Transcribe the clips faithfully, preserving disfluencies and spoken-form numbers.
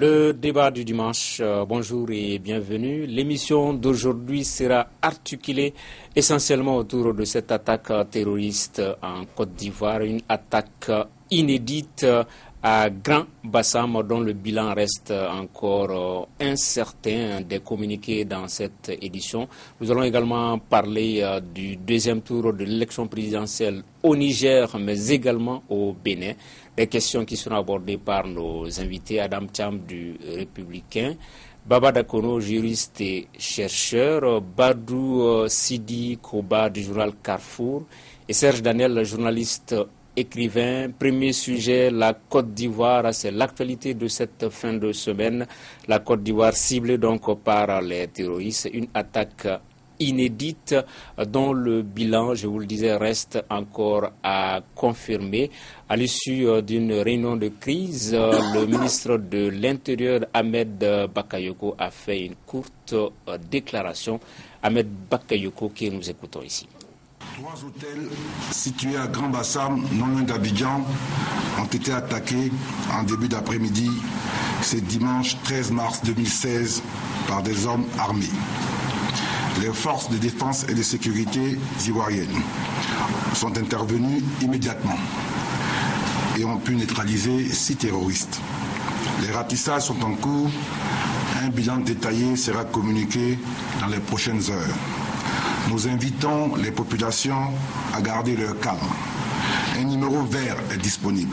Le débat du dimanche, euh, bonjour et bienvenue. L'émission d'aujourd'hui sera articulée essentiellement autour de cette attaque terroriste en Côte d'Ivoire, une attaque inédite à Grand Bassam dont le bilan reste encore euh, incertain des communiqués dans cette édition. Nous allons également parler euh, du deuxième tour de l'élection présidentielle au Niger, mais également au Bénin. Des questions qui seront abordées par nos invités, Adam Thiam du Républicain, Baba Dakono, juriste et chercheur, Badou euh, Sidi Koba du journal Carrefour et Serge Daniel, journaliste écrivain. Premier sujet, la Côte d'Ivoire, c'est l'actualité de cette fin de semaine. La Côte d'Ivoire ciblée donc par les terroristes, une attaque inédite dont le bilan, je vous le disais, reste encore à confirmer. À l'issue d'une réunion de crise, le ministre de l'Intérieur, Ahmed Bakayoko, a fait une courte déclaration. Ahmed Bakayoko, que nous écoutons ici. Trois hôtels situés à Grand Bassam, non loin d'Abidjan, ont été attaqués en début d'après-midi, ce dimanche treize mars deux mille seize, par des hommes armés. Les forces de défense et de sécurité ivoiriennes sont intervenues immédiatement et ont pu neutraliser six terroristes. Les ratissages sont en cours. Un bilan détaillé sera communiqué dans les prochaines heures. Nous invitons les populations à garder leur calme. Un numéro vert est disponible,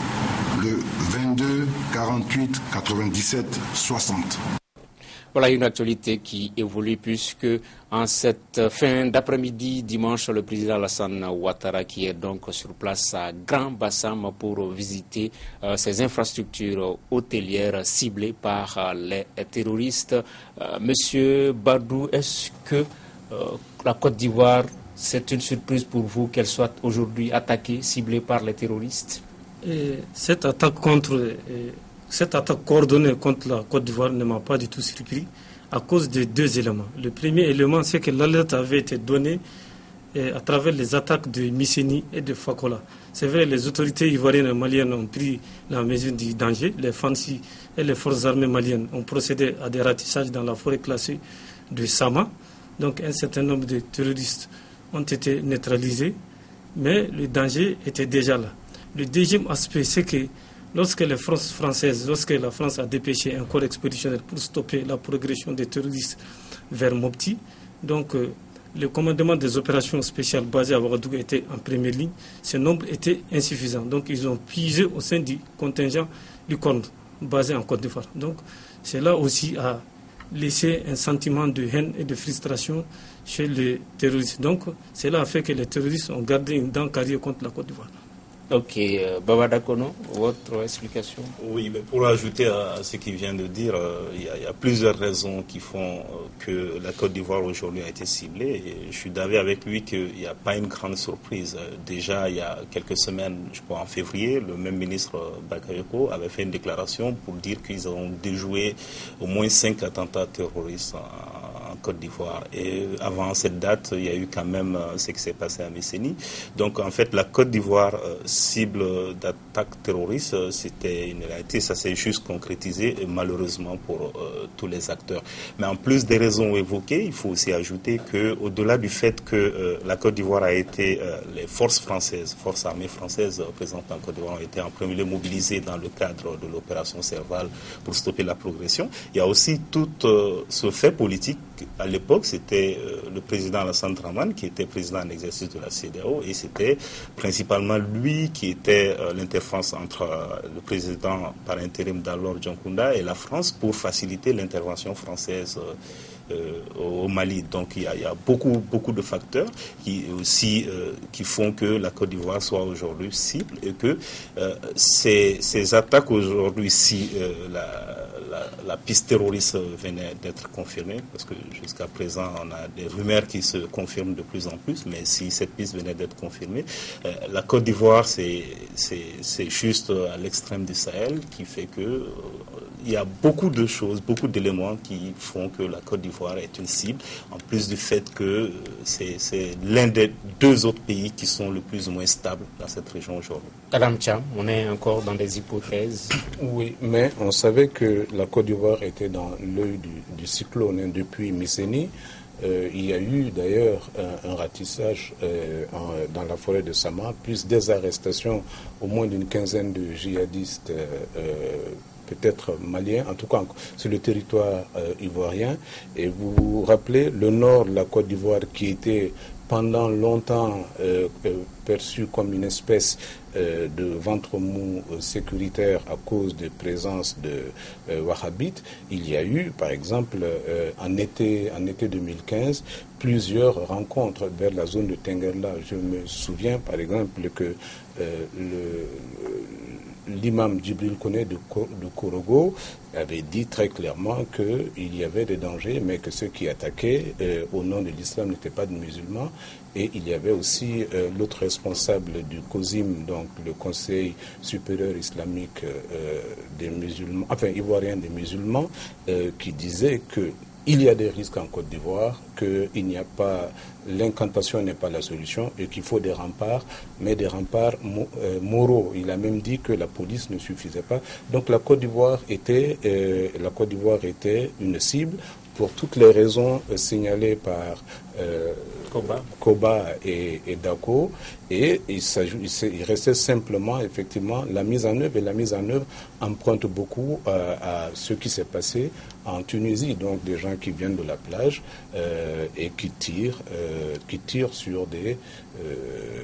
le vingt-deux quarante-huit quatre-vingt-dix-sept soixante. Voilà une actualité qui évolue puisque en cette fin d'après-midi, dimanche, le président Alassane Ouattara qui est donc sur place à Grand Bassam pour visiter euh, ces infrastructures hôtelières ciblées par euh, les terroristes. Euh, Monsieur Badou, est-ce que euh, la Côte d'Ivoire, c'est une surprise pour vous qu'elle soit aujourd'hui attaquée, ciblée par les terroristes? Et cette attaque contre... Et... Cette attaque coordonnée contre la Côte d'Ivoire ne m'a pas du tout surpris à cause de deux éléments. Le premier élément, c'est que l'alerte avait été donnée à travers les attaques de Misseni et de Fakola. C'est vrai, les autorités ivoiriennes et maliennes ont pris la mesure du danger. Les Fancy et les forces armées maliennes ont procédé à des ratissages dans la forêt classée de Sama. Donc un certain nombre de terroristes ont été neutralisés, mais le danger était déjà là. Le deuxième aspect, c'est que Lorsque les forces françaises, lorsque la France a dépêché un corps expéditionnel pour stopper la progression des terroristes vers Mopti, donc euh, le commandement des opérations spéciales basées à Ouagadougou était en première ligne, ce nombre était insuffisant. Donc ils ont puisé au sein du contingent du Corne basé en Côte d'Ivoire. Donc cela aussi a laissé un sentiment de haine et de frustration chez les terroristes. Donc cela a fait que les terroristes ont gardé une dent carrière contre la Côte d'Ivoire. Ok, euh, Baba Dakono, votre explication? Oui, mais pour ajouter à, à ce qu'il vient de dire, euh, il y, y a plusieurs raisons qui font euh, que la Côte d'Ivoire aujourd'hui a été ciblée. Et je suis d'accord avec lui qu'il n'y a pas une grande surprise. Euh, déjà, il y a quelques semaines, je crois en février, le même ministre euh, Bakayoko avait fait une déclaration pour dire qu'ils ont déjoué au moins cinq attentats terroristes en, en Côte d'Ivoire. Et avant cette date, il y a eu quand même euh, ce qui s'est passé à Messeni. Donc, en fait, la Côte d'Ivoire euh, cible d'attaque terroriste, c'était une réalité, ça s'est juste concrétisé malheureusement pour euh, tous les acteurs. Mais en plus des raisons évoquées, il faut aussi ajouter qu'au-delà du fait que euh, la Côte d'Ivoire a été, euh, les forces françaises, forces armées françaises présentes en Côte d'Ivoire ont été en premier lieu mobilisées dans le cadre de l'opération Serval pour stopper la progression. Il y a aussi tout euh, ce fait politique. À l'époque, c'était euh, le président Alassane Dramane qui était président en exercice de la C E D E A O et c'était principalement lui qui était euh, l'interface entre euh, le président par intérim d'alors John Kounda et la France pour faciliter l'intervention française euh, euh, au Mali. Donc il y a, il y a beaucoup, beaucoup de facteurs qui, aussi, euh, qui font que la Côte d'Ivoire soit aujourd'hui cible et que euh, ces, ces attaques aujourd'hui, si euh, la, la, la piste terroriste venait d'être confirmée, parce que jusqu'à présent on a des rumeurs qui se confirment de plus en plus, mais si cette piste venait d'être confirmée, euh, la Côte d'Ivoire c'est, c'est, c'est juste à l'extrême du Sahel qui fait que euh, il y a beaucoup de choses, beaucoup d'éléments qui font que la Côte d'Ivoire est une cible, en plus du fait que c'est, c'est l'un des deux autres pays qui sont le plus ou moins stables dans cette région aujourd'hui. Adam Cham, on est encore dans des hypothèses. Oui, mais on savait que la Côte d'Ivoire était dans l'œil du, du cyclone hein, depuis Misseni. Euh, il y a eu d'ailleurs un, un ratissage euh, en, dans la forêt de Sama, plus des arrestations, au moins d'une quinzaine de djihadistes, euh, euh, peut-être maliens, en tout cas sur le territoire euh, ivoirien. Et vous vous rappelez, le nord de la Côte d'Ivoire qui était pendant longtemps euh, euh, perçu comme une espèce euh, de ventre mou euh, sécuritaire à cause de présence de euh, wahhabites, il y a eu, par exemple, euh, en été en été deux mille quinze, plusieurs rencontres vers la zone de Tengerla. Je me souviens, par exemple, que euh, le, l'imam Djibril Koné de, de Korogo avait dit très clairement qu'il y avait des dangers, mais que ceux qui attaquaient euh, au nom de l'islam n'étaient pas des musulmans. Et il y avait aussi euh, l'autre responsable du COSIM, donc le Conseil supérieur islamique euh, des musulmans, enfin ivoirien des musulmans, euh, qui disait que il y a des risques en Côte d'Ivoire, qu'il n'y a pas, l'incantation n'est pas la solution et qu'il faut des remparts, mais des remparts mo, euh, moraux. Il a même dit que la police ne suffisait pas. Donc la Côte d'Ivoire était, euh, la Côte d'Ivoire était une cible pour toutes les raisons euh, signalées par euh, Koba, Koba et, et Dako. Et il, il, il restait simplement, effectivement, la mise en œuvre. Et la mise en œuvre emprunte beaucoup euh, à ce qui s'est passé en Tunisie. Donc des gens qui viennent de la plage euh, et qui tirent, euh, qui tirent sur des, euh,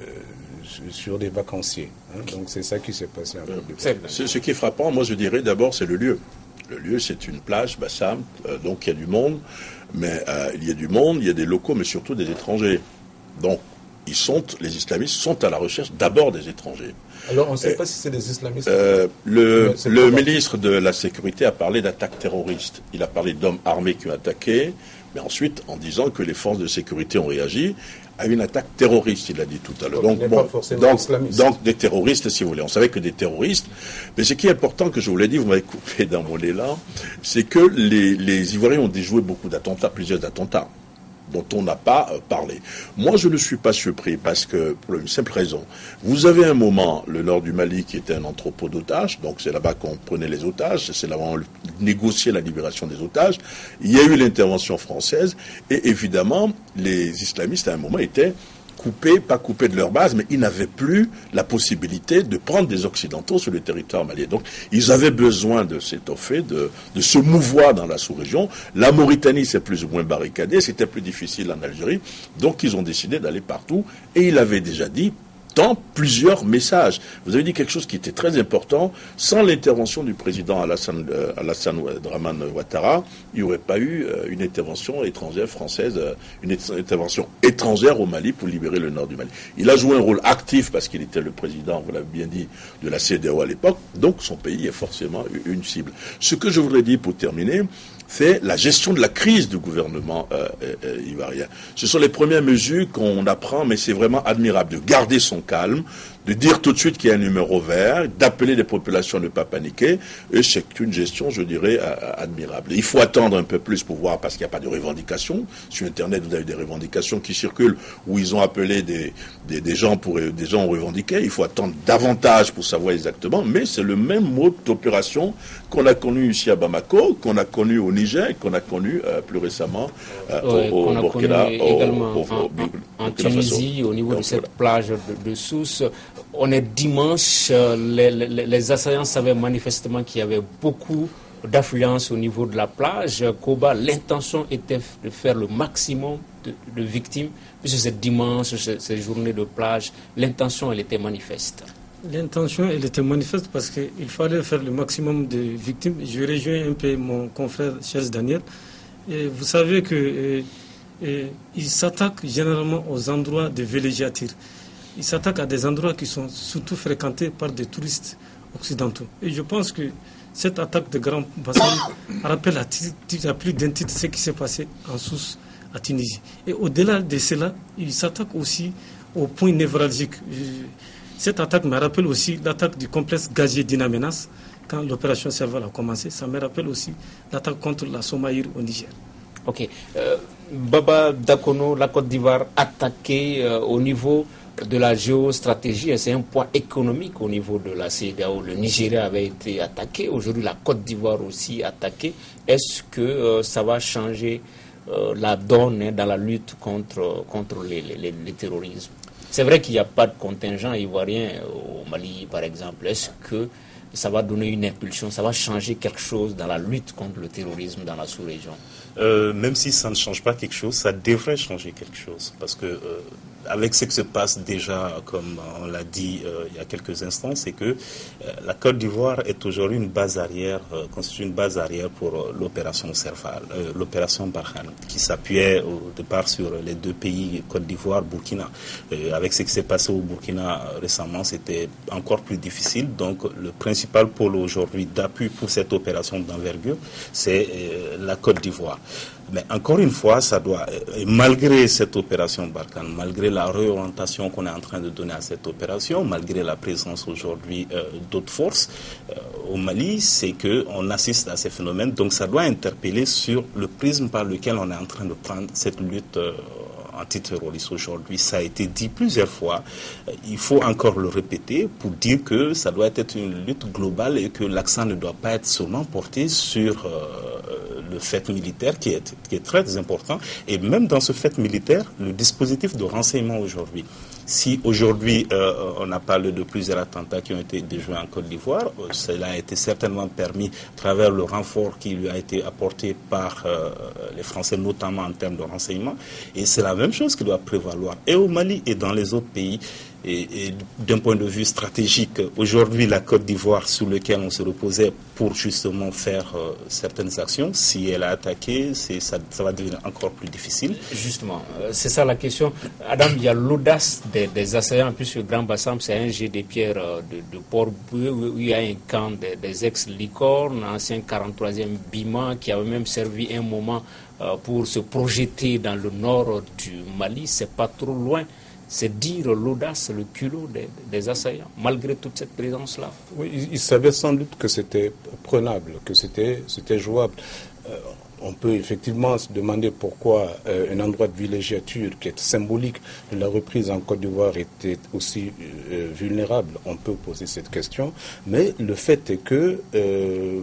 sur des vacanciers. Hein. Donc c'est ça qui s'est passé en Côte d'Ivoire. C'est, ce qui est frappant, moi je dirais d'abord, c'est le lieu. Le lieu, c'est une plage, Bassam, euh, donc il y a du monde, mais euh, il y a du monde, il y a des locaux, mais surtout des étrangers. Donc, ils sont, les islamistes sont à la recherche d'abord des étrangers. Alors, on ne sait euh, pas si c'est des islamistes. Euh, le le ministre de la Sécurité a parlé d'attaques terroristes. Il a parlé d'hommes armés qui ont attaqué, mais ensuite en disant que les forces de sécurité ont réagi à une attaque terroriste, il a dit tout à l'heure. Donc, donc, bon, donc, donc des terroristes, si vous voulez. On savait que des terroristes. Mais ce qui est important, que je vous l'ai dit, vous m'avez coupé dans mon élan, c'est que les, les Ivoiriens ont déjoué beaucoup d'attentats, plusieurs attentats, dont on n'a pas euh, parlé. Moi, je ne suis pas surpris parce que, pour une simple raison, vous avez un moment, le nord du Mali, qui était un entrepôt d'otages, donc c'est là-bas qu'on prenait les otages, c'est là-bas qu'on négociait la libération des otages. Il y a eu l'intervention française, et évidemment, les islamistes, à un moment, étaient coupés, pas coupés de leur base, mais ils n'avaient plus la possibilité de prendre des Occidentaux sur le territoire malien. Donc, ils avaient besoin de s'étoffer, de, de se mouvoir dans la sous-région. La Mauritanie s'est plus ou moins barricadée, c'était plus difficile en Algérie, donc ils ont décidé d'aller partout, et il avait déjà dit, dans plusieurs messages. Vous avez dit quelque chose qui était très important. Sans l'intervention du président Alassane, euh, Alassane Dramane Ouattara, il n'y aurait pas eu euh, une intervention étrangère française, euh, une intervention étrangère au Mali pour libérer le nord du Mali. Il a joué un rôle actif parce qu'il était le président, vous l'avez bien dit, de la C E D A O à l'époque. Donc son pays est forcément une cible. Ce que je voudrais dire pour terminer, c'est la gestion de la crise du gouvernement euh, euh, ivoirien. Ce sont les premières mesures qu'on apprend, mais c'est vraiment admirable de garder son calme, de dire tout de suite qu'il y a un numéro vert, d'appeler les populations à ne pas paniquer, et c'est une gestion, je dirais, admirable. Il faut attendre un peu plus pour voir, parce qu'il n'y a pas de revendications. Sur Internet, vous avez des revendications qui circulent, où ils ont appelé des, des, des gens pour des gens ont revendiqué. Il faut attendre davantage pour savoir exactement, mais c'est le même mode d'opération qu'on a connu ici à Bamako, qu'on a connu au Niger, qu'on a connu euh, plus récemment euh, ouais, au, au Burkina, également au, au, en, en, en Tunisie, au niveau Donc, de cette voilà. plage de, de Sousse. On est dimanche, les, les, les assaillants savaient manifestement qu'il y avait beaucoup d'affluence au niveau de la plage. Koba, l'intention était de faire le maximum de, de victimes, puisque c'est dimanche, ces journées de plage, l'intention, elle était manifeste. L'intention, elle était manifeste parce qu'il fallait faire le maximum de victimes. Je rejoins un peu mon confrère Charles Daniel. Et vous savez que et, ils s'attaquent généralement aux endroits de villégiatures. Ils s'attaquent à des endroits qui sont surtout fréquentés par des touristes occidentaux. Et je pense que cette attaque de Grand Bassam rappelle à, à plus d'un titre ce qui s'est passé en Sousse, à Tunisie. Et au-delà de cela, ils s'attaquent aussi au point névralgique. Cette attaque me rappelle aussi l'attaque du complexe gazier d'Inamenas, quand l'opération Serval a commencé. Ça me rappelle aussi l'attaque contre la Somaïr au Niger. Ok. Euh, Baba Dakono, la Côte d'Ivoire attaquée euh, au niveau de la géostratégie, et c'est un point économique au niveau de la C E D E A O. Le Nigeria avait été attaqué, aujourd'hui la Côte d'Ivoire aussi attaquée. Est-ce que euh, ça va changer euh, la donne hein, dans la lutte contre, contre les, les, les terrorismes? C'est vrai qu'il n'y a pas de contingent ivoirien au Mali, par exemple. Est-ce que ça va donner une impulsion, ça va changer quelque chose dans la lutte contre le terrorisme dans la sous-région? Euh, même si ça ne change pas quelque chose, ça devrait changer quelque chose. Parce que euh, avec ce qui se passe déjà, comme on l'a dit euh, il y a quelques instants, c'est que euh, la Côte d'Ivoire est aujourd'hui une base arrière, euh, constitue une base arrière pour euh, l'opération Serval, euh, l'opération Barkhane, qui s'appuyait au départ sur les deux pays, Côte d'Ivoire, Burkina. Euh, avec ce qui s'est passé au Burkina euh, récemment, c'était encore plus difficile. Donc le principal pôle aujourd'hui d'appui pour cette opération d'envergure, c'est euh, la Côte d'Ivoire. Mais encore une fois, ça doit, malgré cette opération Barkhane, malgré la réorientation qu'on est en train de donner à cette opération, malgré la présence aujourd'hui euh, d'autres forces euh, au Mali, c'est qu'on assiste à ces phénomènes. Donc ça doit interpeller sur le prisme par lequel on est en train de prendre cette lutte euh, antiterroriste aujourd'hui. Ça a été dit plusieurs fois. Il faut encore le répéter pour dire que ça doit être une lutte globale et que l'accent ne doit pas être seulement porté sur euh, le fait militaire qui est, qui est très important. Et même dans ce fait militaire, le dispositif de renseignement aujourd'hui. Si aujourd'hui euh, on a parlé de plusieurs attentats qui ont été déjoués en Côte d'Ivoire, euh, cela a été certainement permis à travers le renfort qui lui a été apporté par euh, les Français, notamment en termes de renseignement. Et c'est la même chose qui doit prévaloir et au Mali et dans les autres pays. Et, et d'un point de vue stratégique, aujourd'hui la Côte d'Ivoire sur laquelle on se reposait pour justement faire euh, certaines actions, si elle a attaqué, c'est, ça, ça va devenir encore plus difficile. Justement, euh, c'est ça la question. Adam, il y a l'audace des, des assaillants, puisque Grand Bassam, c'est un jet de pierre euh, de, de Port-Boueux, où il y a un camp des, des ex-licornes, ancien quarante-troisième Bima, qui avait même servi un moment euh, pour se projeter dans le nord du Mali. C'est pas trop loin. C'est dire l'audace, le culot des, des assaillants, malgré toute cette présence-là. Oui, ils savaient sans doute que c'était prenable, que c'était, c'était jouable. Euh, on peut effectivement se demander pourquoi euh, un endroit de villégiature qui est symbolique de la reprise en Côte d'Ivoire était aussi euh, vulnérable. On peut poser cette question, mais le fait est que euh,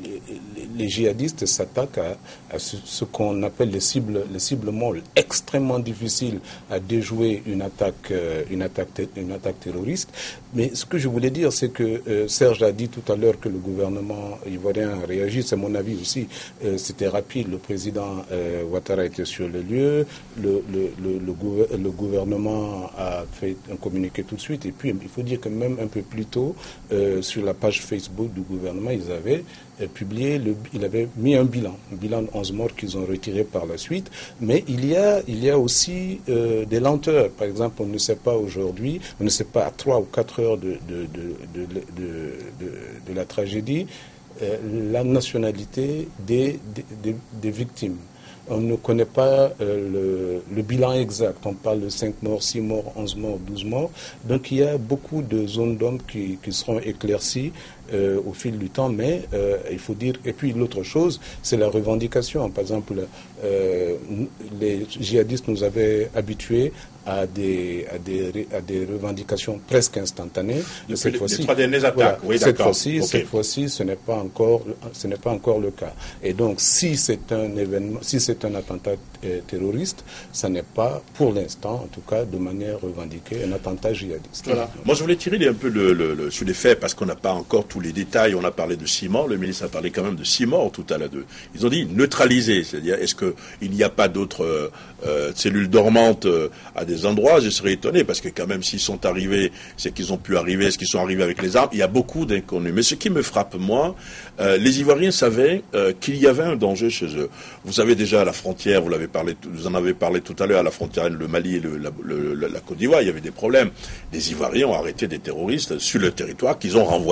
les djihadistes s'attaquent à, à ce, ce qu'on appelle les cibles, les cibles molles, extrêmement difficiles à déjouer une attaque, euh, une attaque, une attaque terroriste. Mais ce que je voulais dire, c'est que euh, Serge a dit tout à l'heure que le gouvernement ivoirien a réagi. C'est mon avis aussi. Euh, c'était rapide. Le président euh, Ouattara était sur le lieu. Le, le, le, le, le gouvernement a fait un communiqué tout de suite. Et puis, il faut dire que même un peu plus tôt, euh, sur la page Facebook du gouvernement, ils avaient publié, le, il avait mis un bilan, un bilan de onze morts qu'ils ont retiré par la suite. Mais il y a, il y a aussi euh, des lenteurs. Par exemple, on ne sait pas aujourd'hui, on ne sait pas à trois ou quatre heures de, de, de, de, de, de, de la tragédie, euh, la nationalité des, des, des victimes. On ne connaît pas euh, le, le bilan exact. On parle de cinq morts, six morts, onze morts, douze morts. Donc il y a beaucoup de zones d'ombre qui, qui seront éclaircies euh, au fil du temps. Mais euh, il faut dire... Et puis l'autre chose, c'est la revendication. Par exemple, euh, les djihadistes nous avaient habitués à des, à des, à des revendications presque instantanées. De cette les, fois-ci, les trois dernières attaques, voilà, oui, cette d'accord. fois-ci, okay. cette fois-ci, ce n'est pas encore, ce n'est pas encore le cas. Et donc, si c'est un événement, si c'est un attentat euh, terroriste, ça n'est pas, pour l'instant, en tout cas, de manière revendiquée, un attentat djihadiste. Voilà. Moi, je voulais tirer un peu le, le, le, sur les faits parce qu'on n'a pas encore tous les détails. On a parlé de six morts. Le ministre a parlé quand même de six morts tout à l'heure. Ils ont dit neutraliser, c'est-à-dire est-ce que il n'y a pas d'autres euh, euh, cellules dormantes euh, à des endroits? Je serais étonné parce que quand même s'ils sont arrivés, c'est qu'ils ont pu arriver, est-ce qu'ils sont arrivés avec les armes? Il y a beaucoup d'inconnus. Mais ce qui me frappe, moi, euh, les Ivoiriens savaient euh, qu'il y avait un danger chez eux. Vous savez déjà à la frontière, vous l'avez parlé, vous en avez parlé tout à l'heure, à la frontière, le Mali et le, la, le, la Côte d'Ivoire, il y avait des problèmes. Les Ivoiriens ont arrêté des terroristes sur le territoire qu'ils ont renvoyés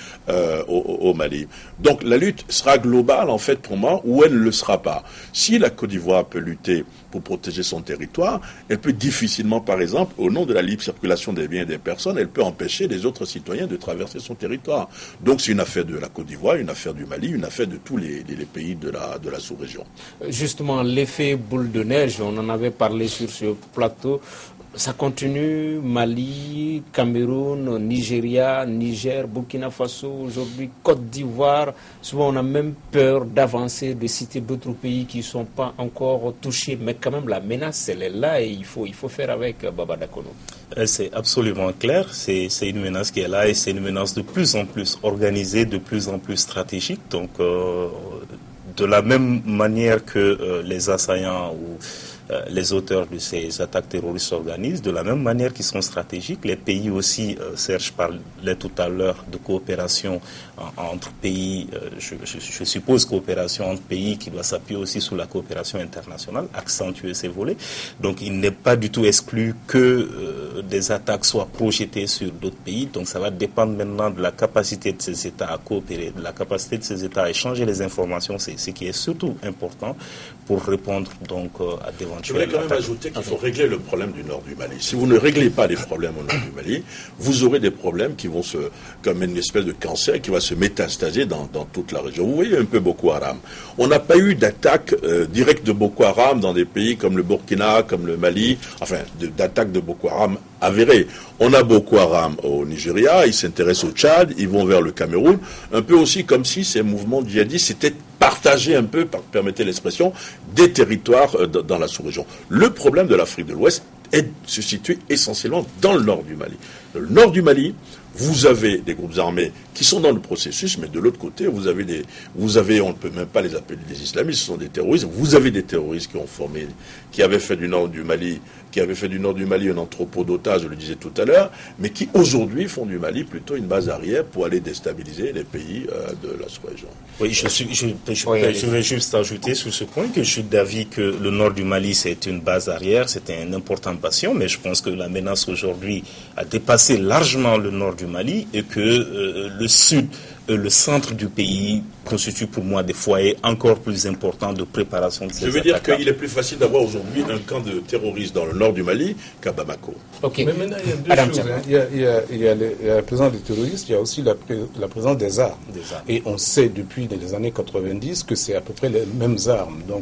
euh, au, au Mali. Donc la lutte sera globale en fait pour moi, ou elle ne le sera pas. Si la Côte d'Ivoire peut lutter pour protéger son territoire, elle peut difficilement, par exemple, au nom de la libre circulation des biens et des personnes, elle peut empêcher les autres citoyens de traverser son territoire. Donc c'est une affaire de la Côte d'Ivoire, une affaire du Mali, une affaire de tous les, les, les pays de la, de la sous-région. Justement, l'effet boule de neige, on en avait parlé sur ce plateau. Ça continue, Mali, Cameroun, Nigeria, Niger, Burkina Faso, aujourd'hui Côte d'Ivoire. Souvent on a même peur d'avancer, de citer d'autres pays qui ne sont pas encore touchés. Mais quand même la menace, elle est là et il faut, il faut faire avec, Baba Dakono. C'est absolument clair, c'est une menace qui est là et c'est une menace de plus en plus organisée, de plus en plus stratégique. Donc euh, de la même manière que euh, les assaillants ou Euh, les auteurs de ces attaques terroristes s'organisent, de la même manière qu'ils sont stratégiques. Les pays aussi, euh, Serge parlait tout à l'heure de coopération en, entre pays, euh, je, je, je suppose coopération entre pays qui doit s'appuyer aussi sur la coopération internationale, accentuer ces volets. Donc il n'est pas du tout exclu que euh, des attaques soient projetées sur d'autres pays. Donc ça va dépendre maintenant de la capacité de ces États à coopérer, de la capacité de ces États à échanger les informations. C'est ce qui est surtout important pour répondre donc euh, à des Je voudrais quand même ajouter qu'il faut régler le problème du nord du Mali. Si vous ne réglez pas les problèmes au nord du Mali, vous aurez des problèmes qui vont se, comme une espèce de cancer qui va se métastaser dans, dans toute la région. Vous voyez un peu Boko Haram. On n'a pas eu d'attaque euh, directe de Boko Haram dans des pays comme le Burkina, comme le Mali, enfin, d'attaque de Boko Haram avérée. On a Boko Haram au Nigeria, ils s'intéressent au Tchad, ils vont vers le Cameroun, un peu aussi comme si ces mouvements djihadistes s'étaient partagés un peu, permettez l'expression, des territoires dans la sous-région. Le problème de l'Afrique de l'Ouest est, se situe essentiellement dans le nord du Mali. Dans le nord du Mali, vous avez des groupes armés qui sont dans le processus, mais de l'autre côté, vous avez des, vous avez, on ne peut même pas les appeler des islamistes, ce sont des terroristes. Vous avez des terroristes qui ont formé, qui avaient fait du nord du Mali, qui avaient fait du nord du Mali un entrepôt d'otages, je le disais tout à l'heure, mais qui aujourd'hui font du Mali plutôt une base arrière pour aller déstabiliser les pays euh, de la sous-région. Oui, je suis, je, je, oui, je vais juste ajouter sur ce point que je suis d'avis que le nord du Mali c'est une base arrière, c'est un important patient, mais je pense que la menace aujourd'hui a dépassé largement le nord du Mali et que euh, le sud, euh, le centre du pays constitue pour moi des foyers encore plus importants de préparation de ces attaques. Je veux dire qu'il est plus facile d'avoir aujourd'hui un camp de terroristes dans le nord du Mali qu'à Bamako. Okay. Mais maintenant, il y a deux Adam choses. Hein. Il, y a, il, y a, il, y a le, il y a la présence des terroristes, il y a aussi la, la présence des armes. des armes. Et on sait depuis les années quatre-vingt-dix que c'est à peu près les mêmes armes. Donc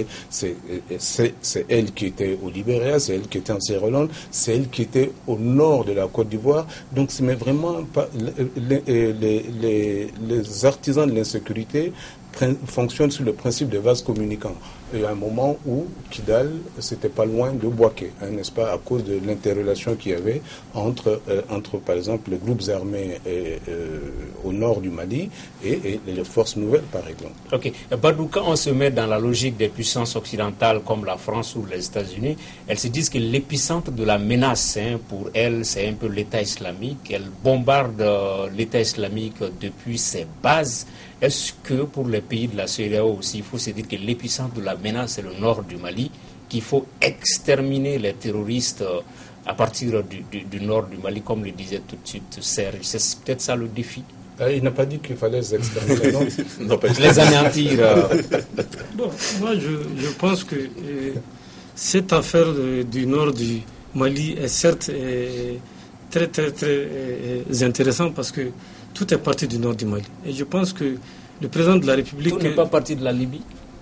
c'est elle qui était au Libéria, c'est elle qui était en Sierra Leone, c'est elle qui était au nord de la Côte d'Ivoire. Donc c'est vraiment pas les, les, les, les artisans de l'insécurité fonctionne sur le principe des vases communicants. Il y a un moment où Kidal, c'était pas loin de Bouaké, hein, n'est-ce pas, à cause de l'interrelation qu'il y avait entre, euh, entre, par exemple, les groupes armés euh, euh, au nord du Mali et, et les forces nouvelles, par exemple. Ok. Badou, quand on se met dans la logique des puissances occidentales comme la France ou les États-Unis, elles se disent que l'épicentre de la menace, hein, pour elles, c'est un peu l'État islamique. Elles bombardent euh, l'État islamique depuis ses bases. Est-ce que pour les pays de la C E D E A O aussi, il faut se dire que l'épicentre de la menace, c'est le nord du Mali, qu'il faut exterminer les terroristes à partir du, du, du nord du Mali, comme le disait tout de suite Serge. C'est peut-être ça le défi. Il n'a pas dit qu'il fallait les exterminer, non, non pas les anéantir. Euh... Bon, moi, je, je pense que euh, cette affaire de, du nord du Mali est certes euh, très, très, très euh, intéressante parce que tout est parti du nord du Mali. Et je pense que le président de la République... Tout n'est pas parti de la Libye.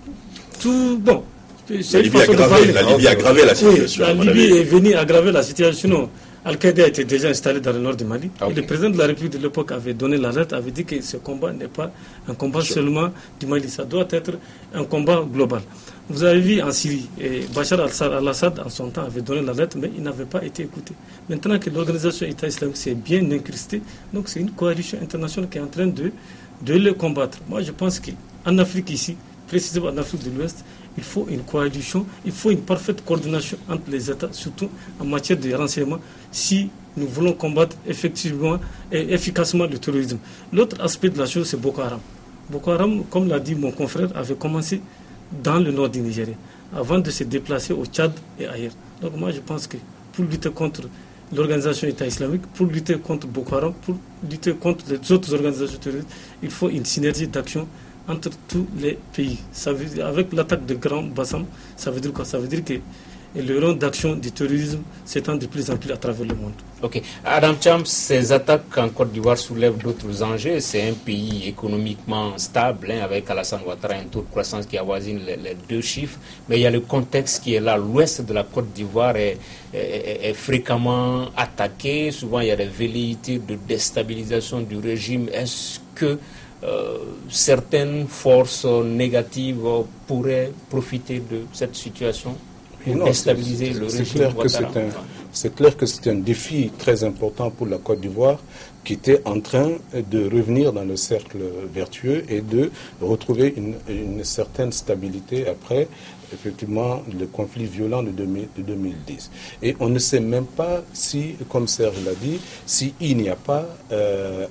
Tout, bon. La Libye, aggravé, la Libye a aggravé la situation. Oui, la Libye est venue aggraver la situation. Sinon, Al-Qaïda était déjà installé dans le nord du Mali. Okay. Et le président de la République de l'époque avait donné l'alerte, avait dit que ce combat n'est pas un combat sure. seulement du Mali. Ça doit être un combat global. Vous avez vu en Syrie, et Bachar al-Assad en son temps avait donné l'alerte, mais il n'avait pas été écouté. Maintenant que l'organisation État islamique s'est bien incrustée, donc c'est une coalition internationale qui est en train de, de le combattre. Moi je pense qu'en Afrique ici, précisément en Afrique de l'Ouest, il faut une coalition, il faut une parfaite coordination entre les États, surtout en matière de renseignement, si nous voulons combattre effectivement et efficacement le terrorisme. L'autre aspect de la chose, c'est Boko Haram. Boko Haram, comme l'a dit mon confrère, avait commencé dans le nord du Nigeria, avant de se déplacer au Tchad et ailleurs. Donc moi je pense que pour lutter contre l'organisation État islamique, pour lutter contre Boko Haram, pour lutter contre les autres organisations terroristes, il faut une synergie d'action entre tous les pays. Ça veut dire, avec l'attaque de Grand Bassam, ça veut dire quoi? Ça veut dire que le rang d'action du terrorisme s'étend de plus en plus à travers le monde. Ok. Adam Champs, ces attaques en Côte d'Ivoire soulèvent d'autres enjeux. C'est un pays économiquement stable, hein, avec Alassane Ouattara, un taux de croissance qui avoisine les, les deux chiffres. Mais il y a le contexte qui est là. L'ouest de la Côte d'Ivoire est, est, est fréquemment attaqué. Souvent, il y a des velléités de déstabilisation du régime. Est-ce que euh, certaines forces négatives pourraient profiter de cette situation ? Non, déstabiliser le régime clair que c'est un, c'est clair que c'est un défi très important pour la Côte d'Ivoire qui était en train de revenir dans le cercle vertueux et de retrouver une, une certaine stabilité après effectivement le conflit violent de, deux mille dix. Et on ne sait même pas si, comme Serge l'a dit, s'il n'y a pas euh,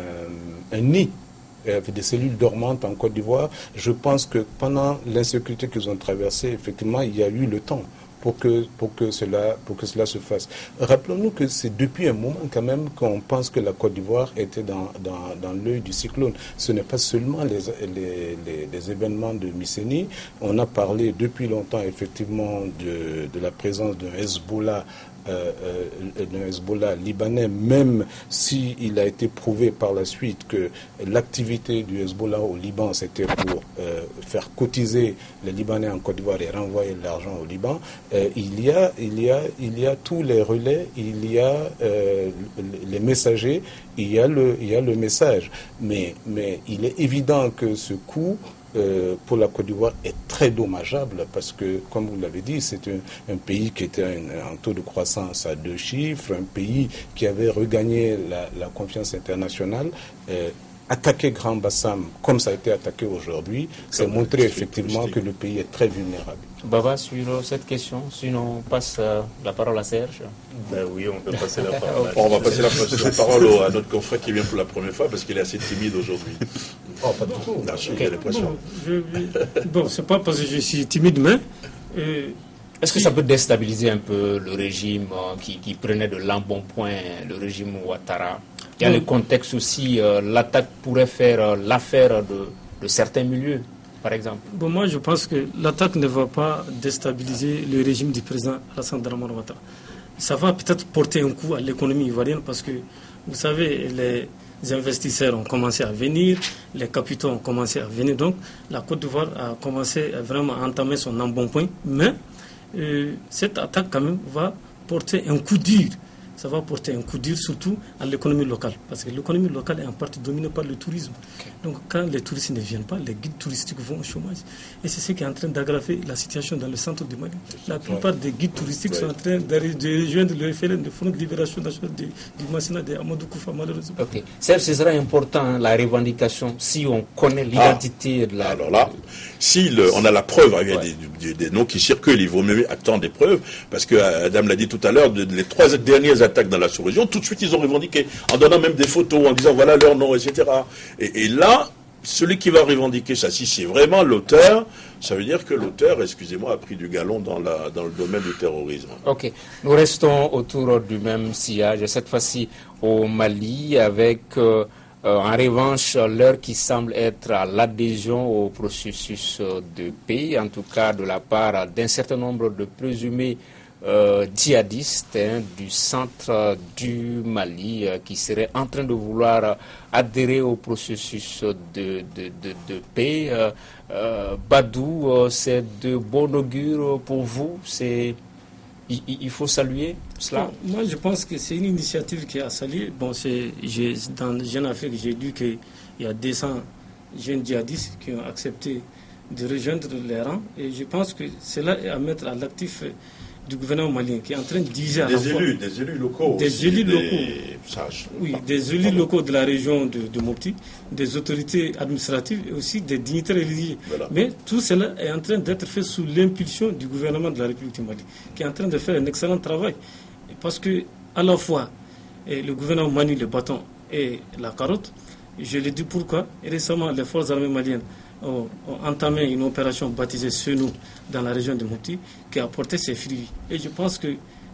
un, un nid avec des cellules dormantes en Côte d'Ivoire. Je pense que pendant l'insécurité qu'ils ont traversée, effectivement, il y a eu le temps pour que, pour que, cela, pour que cela se fasse. Rappelons-nous que c'est depuis un moment quand même qu'on pense que la Côte d'Ivoire était dans, dans, dans l'œil du cyclone. Ce n'est pas seulement les, les, les, les événements de Mycénie. On a parlé depuis longtemps effectivement de, de la présence d'un Hezbollah Euh, euh, d'un Hezbollah libanais, même s'il a été prouvé par la suite que l'activité du Hezbollah au Liban, c'était pour euh, faire cotiser les Libanais en Côte d'Ivoire et renvoyer l'argent au Liban, euh, il y a, il y a, il y a tous les relais, il y a euh, les messagers, il y a le, il y a le message. Mais, mais il est évident que ce coup Euh, pour la Côte d'Ivoire est très dommageable parce que, comme vous l'avez dit, c'est un, un pays qui était un, un taux de croissance à deux chiffres, un pays qui avait regagné la, la confiance internationale. Euh, attaquer Grand Bassam, comme ça a été attaqué aujourd'hui, c'est montrer effectivement que le pays est très vulnérable. Baba, sur cette question, sinon on passe euh, la parole à Serge. Ben oui, on peut passer la parole. Bon, on va passer la, la parole à notre confrère qui vient pour la première fois parce qu'il est assez timide aujourd'hui. Oh, pas du tout. Non, okay. J'ai l'impression. Bon, je, bon, c'est pas parce que je suis timide, mais... Euh, Est-ce que ça peut déstabiliser un peu le régime euh, qui, qui prenait de l'embonpoint, le régime Ouattara? Il y a le contexte aussi, euh, l'attaque pourrait faire euh, l'affaire de, de certains milieux, par exemple. Bon, moi, je pense que l'attaque ne va pas déstabiliser le régime du président Alassane Dramane Ouattara. Ça va peut-être porter un coup à l'économie ivoirienne parce que, vous savez, les investisseurs ont commencé à venir, les capitaux ont commencé à venir. Donc, la Côte d'Ivoire a commencé à vraiment à entamer son embonpoint. Mais euh, cette attaque, quand même, va porter un coup dur. Ça va porter un coup dur surtout à l'économie locale. Parce que l'économie locale est en partie dominée par le tourisme. Okay. Donc quand les touristes ne viennent pas, les guides touristiques vont au chômage. Et c'est ce qui est en train d'aggraver la situation dans le centre du Mali. La plupart ouais. des guides touristiques ouais. sont en train de rejoindre le F L N, le Front de Libération Nationale du Massina de Amadou Koufa, malheureusement. Ok. Certes, ce sera important, la revendication, si on connaît l'identité ah. de la... Alors là, si le, on a la preuve, il y a ouais. des, des, des noms qui circulent, il vaut mieux attendre des preuves, parce que Adam l'a dit tout à l'heure, de, les trois dernières attaques dans la sous-région, tout de suite ils ont revendiqué, en donnant même des photos, en disant voilà leur nom, et cetera. Et, et là, celui qui va revendiquer ça, si c'est vraiment l'auteur, ça veut dire que l'auteur, excusez-moi, a pris du galon dans, la, dans le domaine du terrorisme. Ok, nous restons autour du même sillage, cette fois-ci au Mali, avec euh, euh, en revanche l'heure qui semble être à l'adhésion au processus de paix, en tout cas de la part d'un certain nombre de présumés Euh, djihadistes hein, du centre du Mali euh, qui seraient en train de vouloir euh, adhérer au processus de, de, de, de paix. Euh, euh, Badou, euh, c'est de bon augure pour vous? C'est, il, il faut saluer cela? Bon, moi, je pense que c'est une initiative qui est à saluer. Bon, c'est, j'ai, dans Jeune Afrique, j'ai lu qu'il y a deux cents jeunes djihadistes qui ont accepté de rejoindre les rangs. Et je pense que cela est à mettre à l'actif du gouvernement malien qui est en train de diviser à des la fois élus, des élus locaux, des aussi, élus des locaux, sages. oui, des élus locaux de la région de, de Mopti, des autorités administratives et aussi des dignitaires religieux. Voilà. Mais tout cela est en train d'être fait sous l'impulsion du gouvernement de la République du Mali, qui est en train de faire un excellent travail, parce que à la fois et le gouvernement manie le bâton et la carotte. Je le dis pourquoi. Et récemment, les forces armées maliennes ont, ont entamé une opération baptisée Senou dans la région de Mopti qui a porté ses fruits. Et je pense que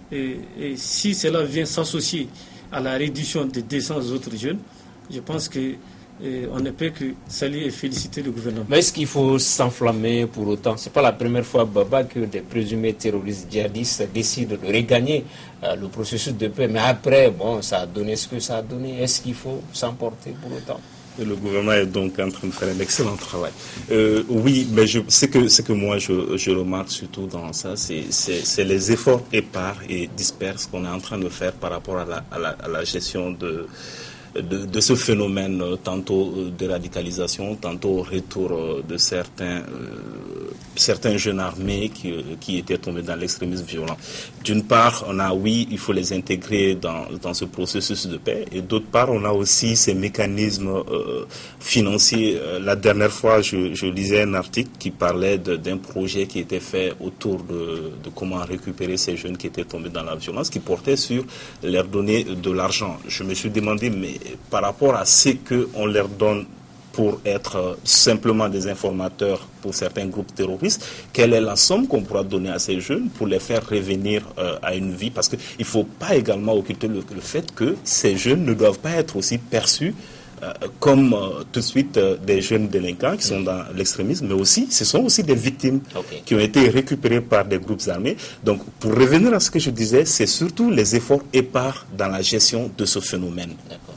Et, et si cela vient s'associer à la réduction de deux cents autres jeunes, je pense que Et on ne peut que saluer et féliciter le gouvernement. Mais est-ce qu'il faut s'enflammer pour autant? Ce n'est pas la première fois, Baba, que des présumés terroristes djihadistes décident de regagner euh, le processus de paix. Mais après, bon, ça a donné ce que ça a donné. Est-ce qu'il faut s'emporter pour autant? Et le gouvernement est donc en train de faire un excellent travail. Euh, oui, mais je, ce, que, ce que moi je, je remarque surtout dans ça, c'est les efforts épars et disperses qu'on est en train de faire par rapport à la, à la, à la gestion de... De, de ce phénomène, euh, tantôt de radicalisation, tantôt retour euh, de certains, euh, certains jeunes armés qui, euh, qui étaient tombés dans l'extrémisme violent. D'une part, on a, oui, il faut les intégrer dans, dans ce processus de paix, et d'autre part, on a aussi ces mécanismes euh, financiers. Euh, la dernière fois, je, je lisais un article qui parlait d'un projet qui était fait autour de, de comment récupérer ces jeunes qui étaient tombés dans la violence, qui portait sur leur donner de l'argent. Je me suis demandé, mais par rapport à ce qu'on leur donne pour être simplement des informateurs pour certains groupes terroristes, quelle est la somme qu'on pourra donner à ces jeunes pour les faire revenir euh, à une vie? Parce qu'il ne faut pas également occulter le, le fait que ces jeunes ne doivent pas être aussi perçus euh, comme euh, tout de suite euh, des jeunes délinquants qui sont dans l'extrémisme, mais aussi, ce sont aussi des victimes okay. qui ont été récupérées par des groupes armés. Donc, pour revenir à ce que je disais, c'est surtout les efforts épars dans la gestion de ce phénomène.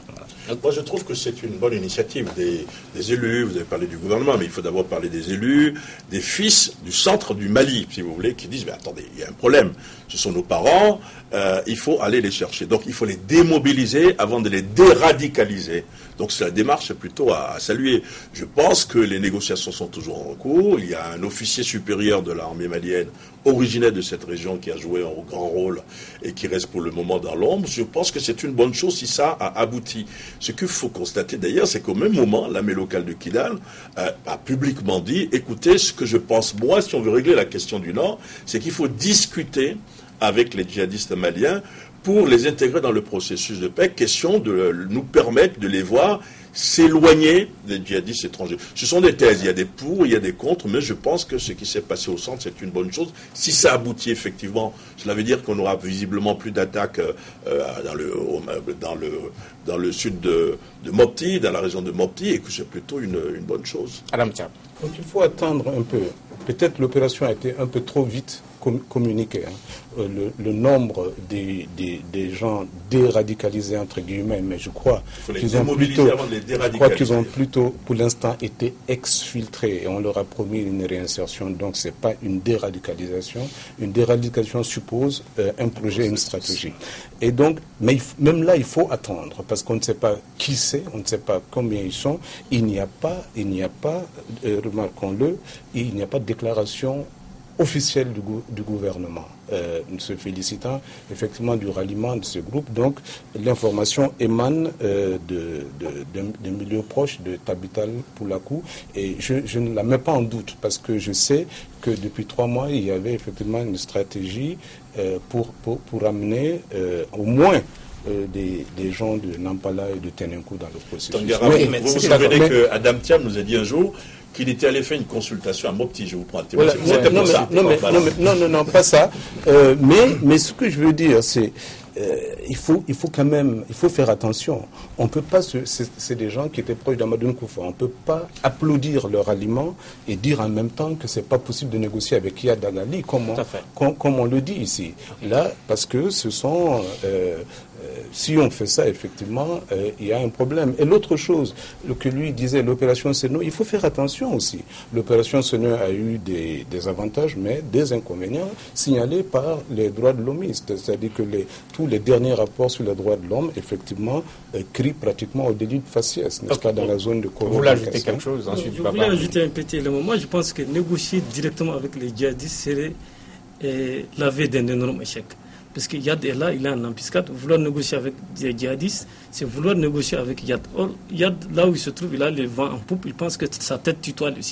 Moi, je trouve que c'est une bonne initiative des, des élus. Vous avez parlé du gouvernement, mais il faut d'abord parler des élus, des fils du centre du Mali, si vous voulez, qui disent, mais attendez, il y a un problème. Ce sont nos parents, euh, il faut aller les chercher. Donc, il faut les démobiliser avant de les déradicaliser. Donc, c'est la démarche plutôt à, à saluer. Je pense que les négociations sont toujours en cours. Il y a un officier supérieur de l'armée malienne, originaire de cette région, qui a joué un grand rôle et qui reste pour le moment dans l'ombre. Je pense que c'est une bonne chose si ça a abouti. Ce qu'il faut constater d'ailleurs, c'est qu'au même moment, l'armée locale de Kidal euh, a publiquement dit, écoutez, ce que je pense moi, si on veut régler la question du Nord, c'est qu'il faut discuter avec les djihadistes maliens pour les intégrer dans le processus de paix, question de nous permettre de les voir s'éloigner des djihadistes étrangers. Ce sont des thèses, il y a des pour, il y a des contre, mais je pense que ce qui s'est passé au centre, c'est une bonne chose. Si ça aboutit effectivement, cela veut dire qu'on aura visiblement plus d'attaques euh, dans, le, dans, le, dans le sud de, de Mopti, dans la région de Mopti, et que c'est plutôt une, une bonne chose. Adam Thiam. Donc il faut attendre un peu. Peut-être l'opération a été un peu trop vite communiquée. Hein. Le, le nombre des, des, des gens déradicalisés, entre guillemets, mais je crois qu'ils ont plutôt, je crois qu'ils ont plutôt, pour l'instant, été exfiltrés et on leur a promis une réinsertion. Donc, ce n'est pas une déradicalisation. Une déradicalisation suppose euh, un projet, une stratégie. Et donc, mais il, même là, il faut attendre parce qu'on ne sait pas qui c'est, on ne sait pas combien ils sont. Il n'y a pas, il n'y a pas, euh, remarquons-le, il n'y a pas de déclaration officielle du, du gouvernement, euh, se félicitant effectivement du ralliement de ce groupe. Donc l'information émane euh, de, de, de, de milieux proches de Tabital Poulakou et je, je ne la mets pas en doute parce que je sais que depuis trois mois il y avait effectivement une stratégie euh, pour, pour, pour amener euh, au moins Euh, des, des gens de Nampala et de Tenenkou dans le processus. Tangara, mais, mais, vous vous souvenez que Adam Thiam nous a dit un jour qu'il était allé faire une consultation à Mopti, je vous prends un témoin. Voilà, ouais, non, mais, non, mais, non, mais, non, non, non, pas ça. Euh, mais, mais ce que je veux dire, c'est euh, il faut, il faut quand même, il faut faire attention. On peut pas, c'est des gens qui étaient proches d'Amadou Koufa. On peut pas applaudir leur aliment et dire en même temps que c'est pas possible de négocier avec Yad Dagali, comme on, comme, comme on le dit ici. Là, parce que ce sont euh, Euh, si on fait ça, effectivement, euh, il y a un problème. Et l'autre chose, le que lui disait, l'opération Seno, il faut faire attention aussi. L'opération Seno a eu des, des avantages, mais des inconvénients signalés par les droits de l'homiste. C'est-à-dire que les, tous les derniers rapports sur les droits de l'homme, effectivement, euh, crient pratiquement au délit de faciès, n'est-ce pas, dans la zone de Congo. Vous voulez ajouter quelque chose ensuite? Je voulais ajouter un petit élément. Moi, je pense que négocier directement avec les djihadistes serait euh, laver d'un énorme échec. Parce que Yad est là, il est en embuscade. Vouloir négocier avec des djihadistes, c'est vouloir négocier avec Yad. Or, Yad, là où il se trouve, il a le vent en poupe, il pense que sa tête tutoie le ciel.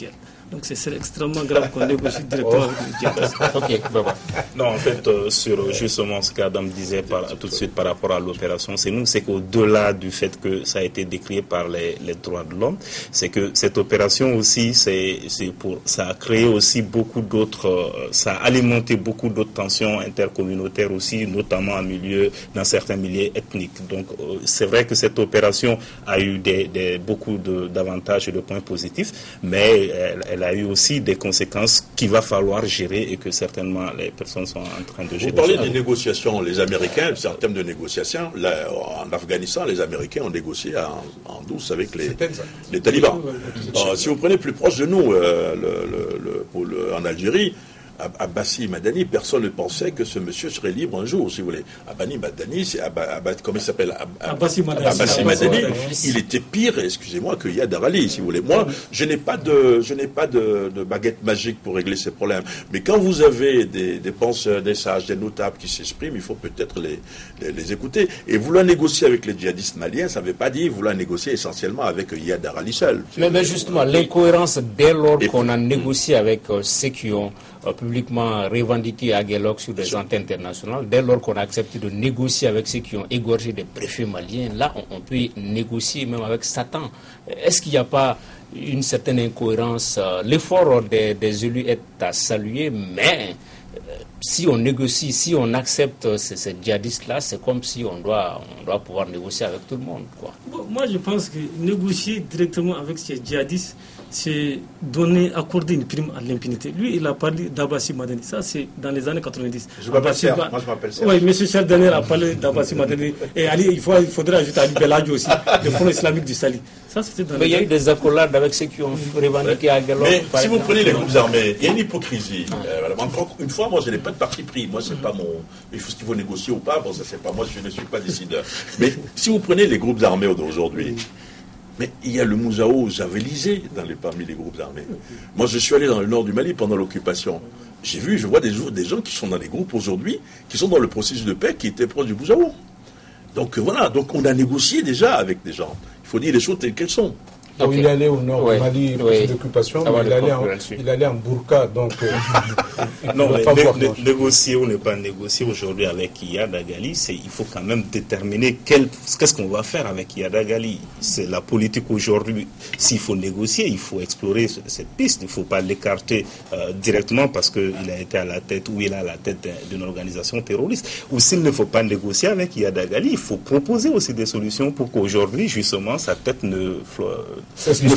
Donc c'est extrêmement grave qu'on négocie directement avec les djihadistes. Ok, Baba. Non, en fait, euh, sur justement ce qu'Adam disait par, tout de suite par rapport à l'opération, c'est nous, c'est qu'au-delà du fait que ça a été décrié par les, les droits de l'homme, c'est que cette opération aussi, c'est pour, ça a créé aussi beaucoup d'autres, euh, ça a alimenté beaucoup d'autres tensions intercommunautaires aussi, notamment en milieu, dans certains milieux ethniques. Donc, euh, c'est vrai que cette opération a eu des, des, beaucoup d'avantages et de points positifs, mais elle, elle a eu aussi des conséquences qu'il va falloir gérer et que certainement les personnes sont en train de gérer. Vous parlez des négociations, les Américains, c'est en termes de négociation, là, en Afghanistan, les Américains ont négocié en, en douce avec les, les talibans. Euh, si vous prenez plus proche de nous, euh, le, le, le, pour le, en Algérie, Abbassi Madani, personne ne pensait que ce monsieur serait libre un jour, si vous voulez. Abbassi Madani, c'est comment il s'appelle Abbassi Madani. Abbassi Madani, il était pire, excusez-moi, que Yad Arali, si vous voulez. Moi, je n'ai pas de, je n'ai pas de, de baguette magique pour régler ces problèmes. Mais quand vous avez des, des penseurs, des sages, des notables qui s'expriment, il faut peut-être les, les, les écouter. Et vouloir négocier avec les djihadistes maliens, ça ne veut pas dire vouloir négocier essentiellement avec Yad Arali seul. Mais, mais justement, l'incohérence dès lors qu'on a négocié avec euh, ceux qui ont euh, publiquement revendiqué à Guéloc sur des antennes internationales, dès lors qu'on a accepté de négocier avec ceux qui ont égorgé des préfets maliens, là on, on peut négocier même avec Satan. Est-ce qu'il n'y a pas une certaine incohérence? L'effort des, des élus est à saluer, mais si on négocie, si on accepte ces, ces djihadistes-là, c'est comme si on doit, on doit pouvoir négocier avec tout le monde, quoi. Bon, moi, je pense que négocier directement avec ces djihadistes, c'est donner, accorder une prime à l'impunité. Lui, il a parlé d'Abbassi Madani. Ça, c'est dans les années quatre-vingt-dix. Je m'appelle Serge. Moi, je m'appelle Serge. Oui, M. Charles Daniel a parlé d'Abbassi Madani. Et Ali, il, faut, il faudrait ajouter Ali Beladji aussi, le Front islamique du Sali. Ça, dans mais il y a eu des accolades avec ceux qui ont revendiqué à Guéloc. Mais si vous prenez les groupes armés, il y a une hypocrisie. Euh, encore une fois, moi, je n'ai pas de parti pris. Moi, c'est pas mon. Il faut ce qu'il faut négocier ou pas. Bon, ça, c'est pas moi. Je ne suis pas décideur. Mais si vous prenez les groupes armés d'aujourd'hui. Mais il y a le Mouzao javelisé dans les, parmi les groupes armés. Moi, je suis allé dans le nord du Mali pendant l'occupation. J'ai vu, je vois des, des gens qui sont dans les groupes aujourd'hui, qui sont dans le processus de paix, qui étaient proches du Mouzao. Donc voilà, donc on a négocié déjà avec des gens. Il faut dire les choses telles qu'elles sont. Donc, il allait au nord oui, du Mali, oui. l'occupation, mais il allait, en, il allait en burqa, donc euh, non, mais né, né, négocier ou ne pas négocier aujourd'hui avec Yad Agali, il faut quand même déterminer qu'est-ce qu'on va faire avec Yad Agali. C'est la politique aujourd'hui. S'il faut négocier, il faut explorer cette piste. Il ne faut pas l'écarter euh, directement parce qu'il a été à la tête ou il est à la tête d'une organisation terroriste. Ou s'il ne faut pas négocier avec Yad Agali, il faut proposer aussi des solutions pour qu'aujourd'hui, justement, sa tête ne... C'est ce qui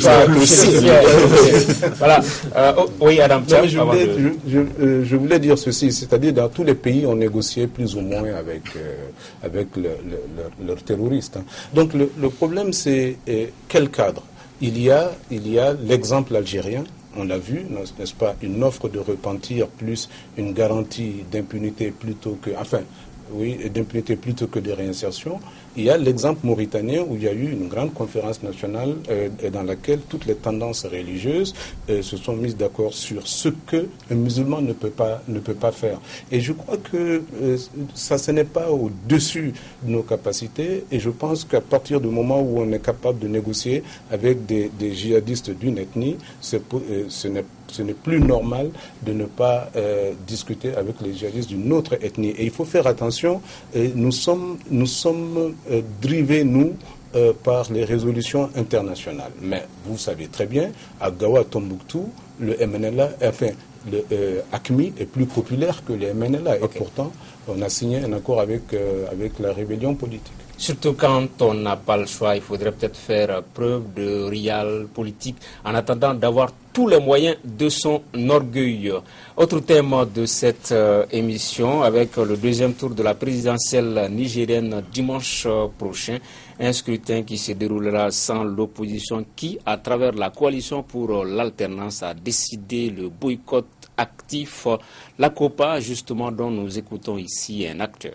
se Voilà. Euh, oh, oui, Adam. Non, je, voulais, je, je, euh, je voulais dire ceci, c'est-à-dire dans tous les pays, on négociait plus ou moins avec euh, avec le, le, leurs terroristes. Hein. Donc le, le problème, c'est euh, quel cadre. Il y a il y a l'exemple algérien. On l'a vu, n'est-ce pas, une offre de repentir plus une garantie d'impunité plutôt que, enfin, oui, d'impunité plutôt que de réinsertion. Il y a l'exemple mauritanien où il y a eu une grande conférence nationale euh, dans laquelle toutes les tendances religieuses euh, se sont mises d'accord sur ce que un musulman ne peut pas ne peut pas faire. Et je crois que euh, ça, ce n'est pas au-dessus de nos capacités. Et je pense qu'à partir du moment où on est capable de négocier avec des, des djihadistes d'une ethnie, c'est, euh, ce n'est Ce n'est plus normal de ne pas euh, discuter avec les djihadistes d'une autre ethnie. Et il faut faire attention, et nous sommes, nous sommes euh, drivés, nous, euh, par les résolutions internationales. Mais vous savez très bien, à Gawa, Tombouctou, le M N L A, enfin, le euh, A C M I est plus populaire que le M N L A. Okay. Et pourtant, on a signé un accord avec, euh, avec la rébellion politique. Surtout quand on n'a pas le choix, il faudrait peut-être faire preuve de réel politique en attendant d'avoir tous les moyens de son orgueil. Autre thème de cette euh, émission, avec le deuxième tour de la présidentielle nigérienne dimanche euh, prochain, un scrutin qui se déroulera sans l'opposition qui, à travers la coalition pour l'alternance, a décidé le boycott actif. La COPA, justement, dont nous écoutons ici un acteur.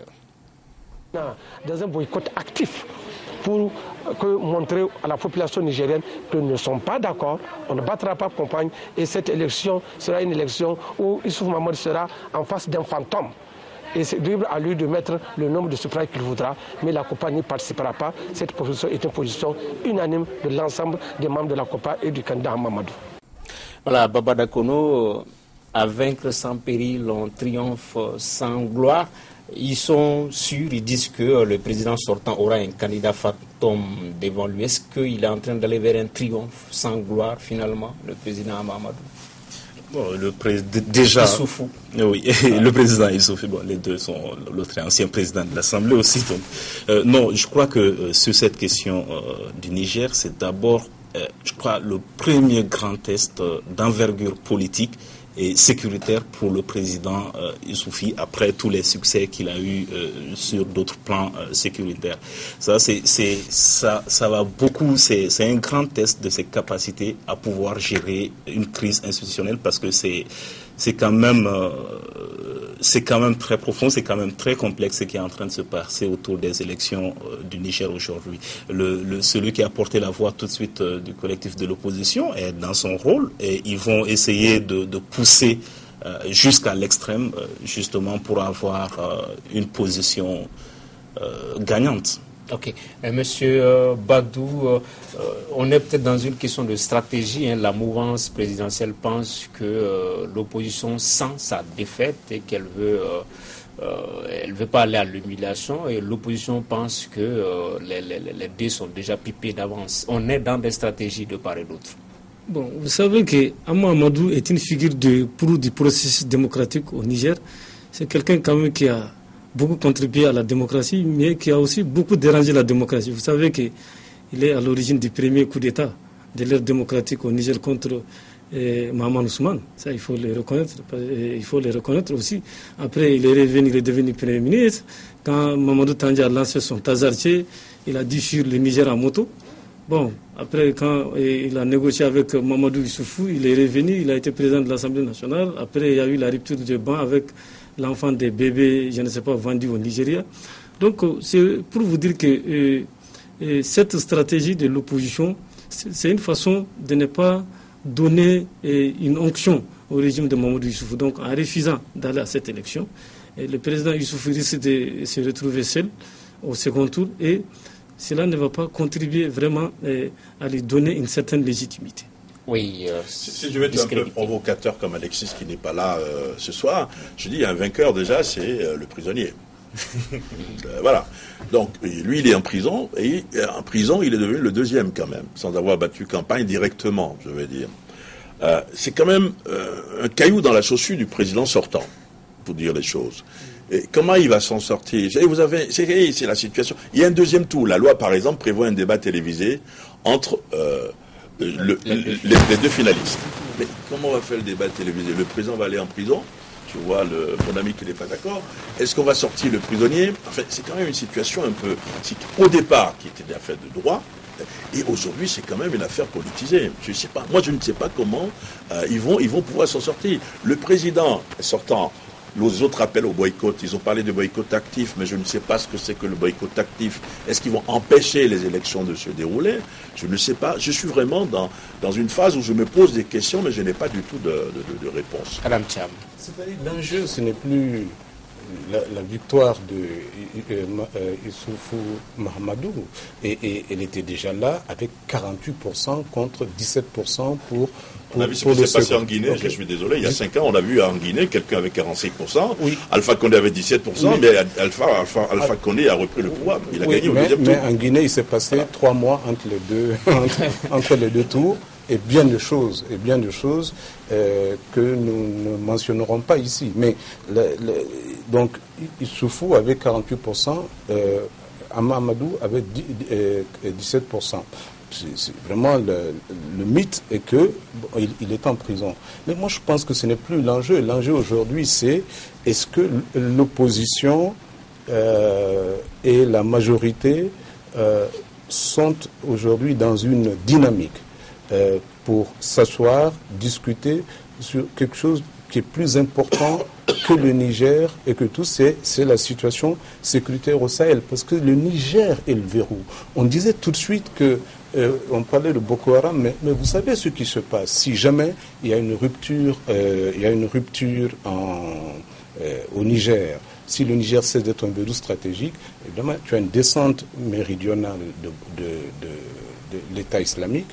Dans un boycott actif pour que montrer à la population nigérienne que nous ne sommes pas d'accord, on ne battra pas campagne et cette élection sera une élection où Issoufou Mahamadou sera en face d'un fantôme. Et c'est libre à lui de mettre le nombre de suffrages qu'il voudra, mais la COPA n'y participera pas. Cette position est une position unanime de l'ensemble des membres de la COPA et du candidat Mamadou. Voilà, Baba Dakono, à vaincre sans péril, on triomphe sans gloire. Ils sont sûrs, ils disent que le président sortant aura un candidat fantôme devant lui. Est-ce qu'il est en train d'aller vers un triomphe sans gloire, finalement, le président Mahamadou? Bon, le président déjà. Issoufou. Oui, le président Issoufou. Bon, les deux sont l'autre ancien président de l'Assemblée aussi. Donc, euh, non, je crois que euh, sur cette question euh, du Niger, c'est d'abord, euh, je crois, le premier grand test euh, d'envergure politique et sécuritaire pour le président euh, Issoufi après tous les succès qu'il a eu euh, sur d'autres plans euh, sécuritaires. Ça, c'est, c'est, ça, ça va beaucoup. C'est, c'est un grand test de ses capacités à pouvoir gérer une crise institutionnelle parce que c'est, c'est quand même, euh, c'est quand même très profond, c'est quand même très complexe ce qui est en train de se passer autour des élections euh, du Niger aujourd'hui. Le, le, celui qui a porté la voix tout de suite euh, du collectif de l'opposition est dans son rôle et ils vont essayer de, de pousser euh, jusqu'à l'extrême euh, justement pour avoir euh, une position euh, gagnante. Ok. Et monsieur euh, Badou, euh, euh, on est peut-être dans une question de stratégie. Hein. La mouvance présidentielle pense que euh, l'opposition sent sa défaite et qu'elle veut, euh, euh, elle veut pas aller à l'humiliation. Et l'opposition pense que euh, les, les, les dés sont déjà pipés d'avance. On est dans des stratégies de part et d'autre. Bon, vous savez que Ama Amadou est une figure de proue du processus démocratique au Niger. C'est quelqu'un quand même qui a beaucoup contribué à la démocratie, mais qui a aussi beaucoup dérangé la démocratie. Vous savez qu'il est à l'origine du premier coup d'État de l'ère démocratique au Niger contre eh, Mahaman Ousmane. Ça, il faut le reconnaître. Il faut le reconnaître aussi. Après, il est revenu, il est devenu Premier ministre. Quand Mamadou Tandja a lancé son Tazarché, il a dû fuir le Niger en moto. Bon, après, quand eh, il a négocié avec Mamadou Issoufou, il est revenu, il a été président de l'Assemblée nationale. Après, il y a eu la rupture de banc avec l'enfant des bébés, je ne sais pas, vendus au Nigeria. Donc, c'est pour vous dire que euh, euh, cette stratégie de l'opposition, c'est une façon de ne pas donner euh, une onction au régime de Mamadou Issoufou. Donc, en refusant d'aller à cette élection, et le président Issoufou risque de se retrouver seul au second tour et cela ne va pas contribuer vraiment euh, à lui donner une certaine légitimité. Oui, euh, si, si je vais être un peu provocateur comme Alexis qui n'est pas là euh, ce soir, je dis un vainqueur déjà c'est euh, le prisonnier. euh, voilà. Donc lui il est en prison et en prison il est devenu le deuxième quand même, sans avoir battu campagne directement, je veux dire. Euh, c'est quand même euh, un caillou dans la chaussure du président sortant, pour dire les choses. Et comment il va s'en sortir? Vous avez, c'est, c'est la situation. Il y a un deuxième tour. La loi, par exemple, prévoit un débat télévisé entre euh, Le, les, les deux finalistes. Mais comment on va faire le débat télévisé? Le président va aller en prison. Tu vois, le, mon ami qui n'est pas d'accord. Est-ce qu'on va sortir le prisonnier? Enfin, c'est quand même une situation un peu... Au départ, qui était une affaire de droit, et aujourd'hui, c'est quand même une affaire politisée. Je sais pas. Moi, je ne sais pas comment euh, ils vont, ils vont pouvoir s'en sortir. Le président sortant... Les autres appellent au boycott. Ils ont parlé de boycott actif, mais je ne sais pas ce que c'est que le boycott actif. Est-ce qu'ils vont empêcher les élections de se dérouler? Je ne sais pas. Je suis vraiment dans, dans une phase où je me pose des questions, mais je n'ai pas du tout de, de, de réponse. Madame Cham. C'est-à-dire, l'enjeu, ce n'est plus la, la victoire de euh, euh, Issoufou Mahamadou. Et, et elle était déjà là avec quarante-huit pour cent contre dix-sept pour cent pour... On a vu ce qui s'est passé en Guinée, okay. Je suis désolé, il y a cinq ans, on a vu en Guinée quelqu'un avec quarante-cinq pour cent, oui. Alpha Condé avait dix-sept pour cent, oui. mais Alpha, Alpha, Alpha Condé a repris le pouvoir, il a oui, gagné au mais, deuxième mais tour. Mais en Guinée, il s'est passé trois mois entre les deux, entre, entre les deux tours, et bien de choses, et bien de choses euh, que nous ne mentionnerons pas ici. Mais le, le, donc, Issoufou avait quarante-huit pour cent, euh, Ama Amadou avait dix-sept pour cent. C'est, c'est vraiment le, le mythe est que bon, il, il est en prison. Mais moi, je pense que ce n'est plus l'enjeu. L'enjeu aujourd'hui, c'est est-ce que l'opposition euh, et la majorité euh, sont aujourd'hui dans une dynamique euh, pour s'asseoir, discuter sur quelque chose qui est plus important que le Niger et que tout, c'est, c'est la situation sécuritaire au Sahel. Parce que le Niger est le verrou. On disait tout de suite que Euh, on parlait de Boko Haram, mais, mais vous savez ce qui se passe. Si jamais il y a une rupture, euh, il y a une rupture en, euh, au Niger, si le Niger cesse d'être un verrou stratégique, évidemment, tu as une descente méridionale de, de, de, de l'État islamique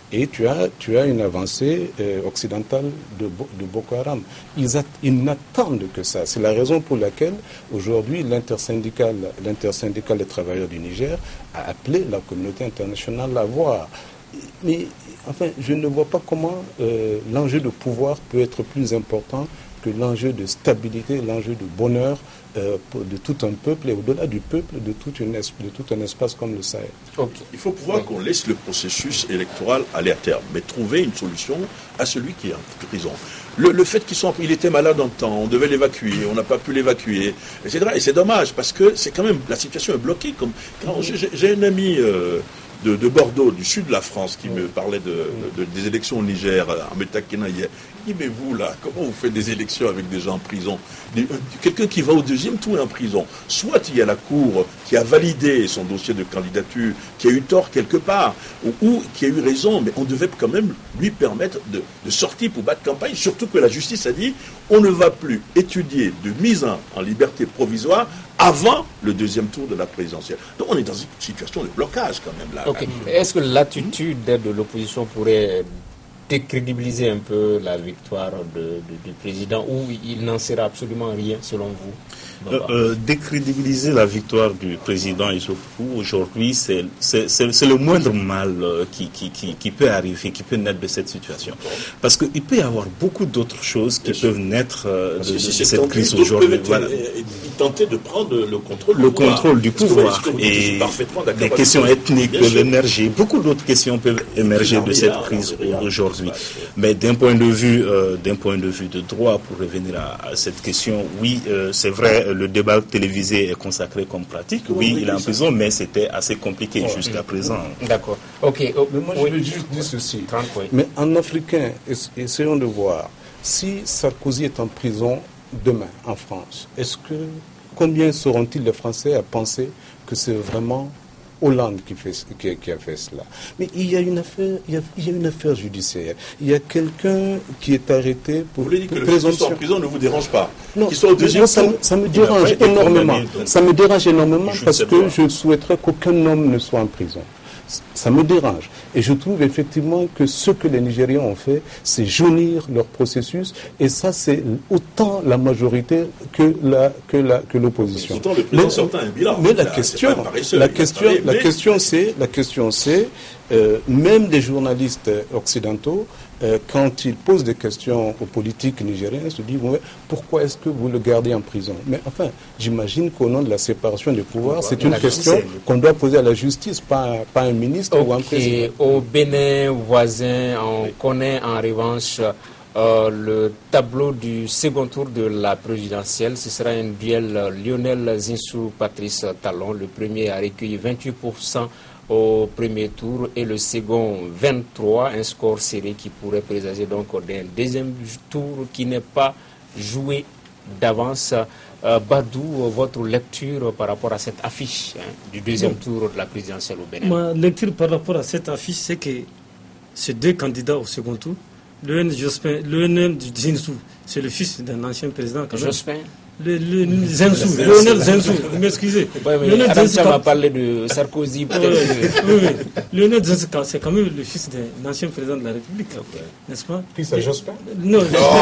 Et tu as, tu as une avancée euh, occidentale de, de Boko Haram. Ils, at, ils n'attendent que ça. C'est la raison pour laquelle, aujourd'hui, l'intersyndicale, l'intersyndicale des travailleurs du Niger a appelé la communauté internationale à voir. Mais, enfin, je ne vois pas comment euh, l'enjeu de pouvoir peut être plus important que l'enjeu de stabilité, l'enjeu de bonheur euh, de tout un peuple et au-delà du peuple, de tout, une, de tout un espace comme le Sahel. Okay. Il faut pouvoir oui. qu'on laisse le processus électoral aller à terme, mais trouver une solution à celui qui est en prison. Le, le fait qu'il soit, il était malade en temps, on devait l'évacuer, on n'a pas pu l'évacuer, et cetera. Et c'est dommage parce que c'est quand même, la situation est bloquée. Comme, quand j'ai, j'ai un ami euh, de, de Bordeaux, du sud de la France, qui oui. me parlait de, de, de, des élections au Niger, en me taquinant hier. Il dit, mais vous là, comment vous faites des élections avec des gens en prison? Des, quelqu'un qui va au deuxième tour est en prison. Soit il y a la Cour qui a validé son dossier de candidature, qui a eu tort quelque part, ou, ou qui a eu raison, mais on devait quand même lui permettre de, de sortir pour battre campagne, surtout que la justice a dit, on ne va plus étudier de mise en, en liberté provisoire avant le deuxième tour de la présidentielle. Donc on est dans une situation de blocage quand même là. Okay. Est-ce que l'attitude de l'opposition pourrait décrédibiliser un peu la victoire de, de, du président, ou il n'en sera absolument rien selon vous? euh, euh, Décrédibiliser la victoire du président Issoufou aujourd'hui, c'est, c'est, c'est, c'est le moindre mal euh, qui, qui, qui, qui peut arriver, qui peut naître de cette situation. Parce qu'il peut y avoir beaucoup d'autres choses qui Bien peuvent sûr. naître euh, de, de, de si cette tenté, crise aujourd'hui. Voilà. Tenter de prendre le contrôle, le du pouvoir. contrôle du pouvoir. Que vous, et des questions ethniques peuvent émerger. Beaucoup d'autres questions peuvent émerger de cette crise aujourd'hui. Mais d'un point de vue, euh, d'un point de vue de droit, pour revenir à, à cette question, oui, euh, c'est vrai, le débat télévisé est consacré comme pratique. Oui, il est en prison, mais c'était assez compliqué oh, jusqu'à présent. D'accord. Ok. Oh, mais moi, je veux juste dire ceci. Mais en africain, essayons de voir si Sarkozy est en prison demain en France, est-ce que combien seront-ils les Français à penser que c'est vraiment Hollande qui, fait, qui, qui a fait cela? Mais il y a une affaire, il y a, il y a une affaire judiciaire. Il y a quelqu'un qui est arrêté pour. Vous voulez dire que le fait qu'il soit en prison ne vous dérange pas? Non, soit au deuxième ça, tour, ça me dérange énormément. Ça me dérange énormément parce que je souhaiterais qu'aucun homme ne soit en prison. Ça me dérange. Et je trouve effectivement que ce que les Nigériens ont fait, c'est jaunir leur processus. Et ça, c'est autant la majorité que la que la que l'opposition. Autant le président sortant un bilan. Mais la question, la question, la question, c'est la question, c'est euh, même des journalistes occidentaux, euh, quand ils posent des questions aux politiques nigériens, se disent ouais, pourquoi est-ce que vous le gardez en prison? Mais enfin, j'imagine qu'au nom de la séparation des pouvoirs, c'est une question qu'on doit poser à la justice, pas pas un ministre okay. ou un président. Au Bénin voisin, on oui. connaît en revanche euh, le tableau du second tour de la présidentielle. Ce sera un duel Lionel Zinsou-Patrice Talon. Le premier a recueilli vingt-huit pour cent au premier tour et le second vingt-trois, un score serré qui pourrait présager donc d'un deuxième tour qui n'est pas joué d'avance. Euh, Badou, votre lecture par rapport à cette affiche hein, du deuxième oui. tour de la présidentielle au Bénin? Ma lecture par rapport à cette affiche, c'est que ces deux candidats au second tour, Lionel Jospin, Lionel Zinsou, c'est le fils d'un ancien président quand même. Jospin Le, le, le Zinsou, Lionel Zinsou, vous m'excusez. Ouais, Lionel Zinsou m'a parlé de Sarkozy. Oui, oui, oui. Lionel Zinsou, c'est quand même le fils d'un ancien président de la République, okay. N'est-ce pas? Fils de Jospin? Non,